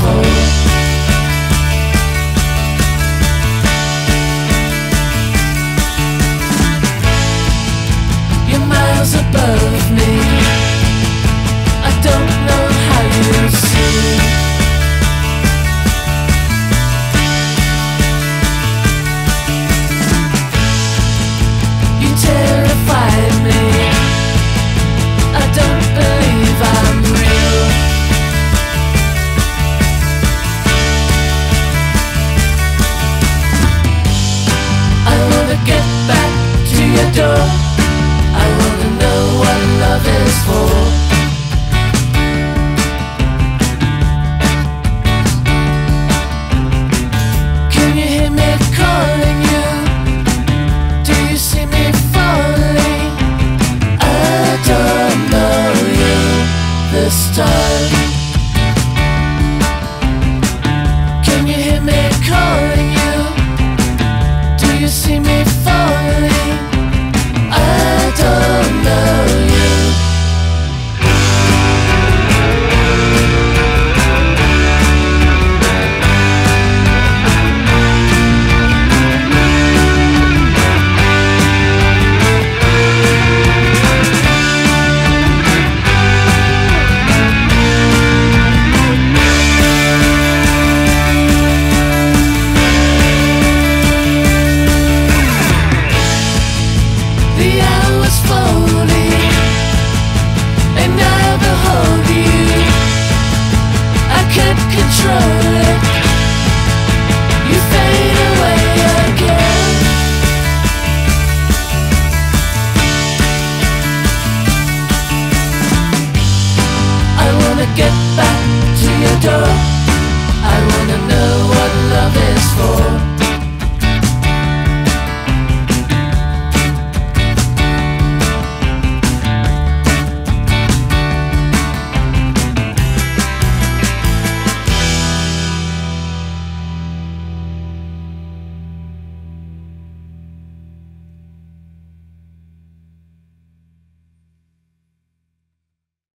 for. You're miles above me. I don't know how you see. You terrify me. I don't believe I'm real. I wanna get back to your door. I wanna know what love is for. Can you hear me calling you? Do you see me falling? I don't know you this time. Can you hear me calling you? Do you see me falling?